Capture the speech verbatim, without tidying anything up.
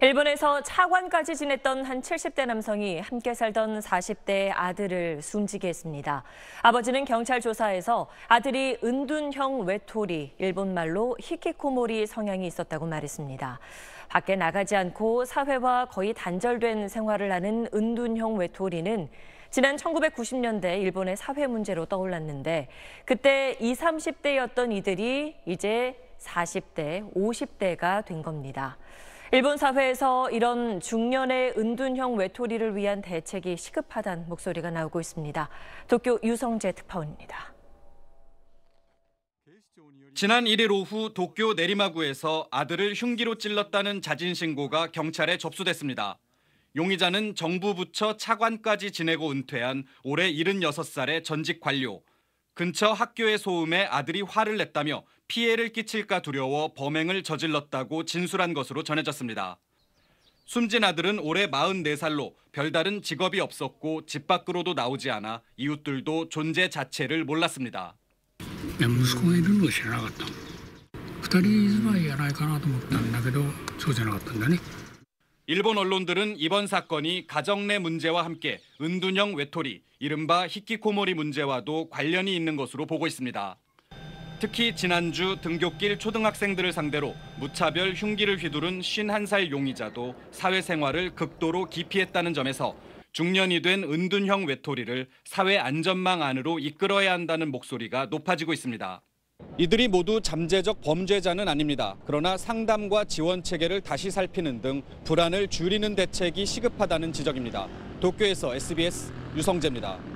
일본에서 차관까지 지냈던 한 칠십 대 남성이 함께 살던 사십 대 아들을 숨지게 했습니다. 아버지는 경찰 조사에서 아들이 은둔형 외톨이, 일본말로 히키코모리 성향이 있었다고 말했습니다. 밖에 나가지 않고 사회와 거의 단절된 생활을 하는 은둔형 외톨이는 지난 천구백구십 년대 일본의 사회 문제로 떠올랐는데 그때 이십, 삼십 대였던 이들이 이제 사십 대, 오십 대가 된 겁니다. 일본 사회에서 이런 중년의 은둔형 외톨이를 위한 대책이 시급하다는 목소리가 나오고 있습니다. 도쿄 유성재 특파원입니다. 지난 일 일 오후 도쿄 내리마구에서 아들을 흉기로 찔렀다는 자진 신고가 경찰에 접수됐습니다. 용의자는 정부 부처 차관까지 지내고 은퇴한 올해 일흔여섯 살의 전직 관료. 근처 학교의 소음에 아들이 화를 냈다며 피해를 끼칠까 두려워 범행을 저질렀다고 진술한 것으로 전해졌습니다. 숨진 아들은 올해 마흔네 살로 별다른 직업이 없었고 집 밖으로도 나오지 않아 이웃들도 존재 자체를 몰랐습니다. 息子がいるのを知らなかった。二人住まいやないかなと思ったんだけど、そうじゃなかったんだね。 일본 언론들은 이번 사건이 가정 내 문제와 함께 은둔형 외톨이, 이른바 히키코모리 문제와도 관련이 있는 것으로 보고 있습니다. 특히 지난주 등굣길 초등학생들을 상대로 무차별 흉기를 휘두른 쉰한 살 용의자도 사회생활을 극도로 기피했다는 점에서 중년이 된 은둔형 외톨이를 사회 안전망 안으로 이끌어야 한다는 목소리가 높아지고 있습니다. 이들이 모두 잠재적 범죄자는 아닙니다. 그러나 상담과 지원 체계를 다시 살피는 등 불안을 줄이는 대책이 시급하다는 지적입니다. 도쿄에서 에스비에스 유성재입니다.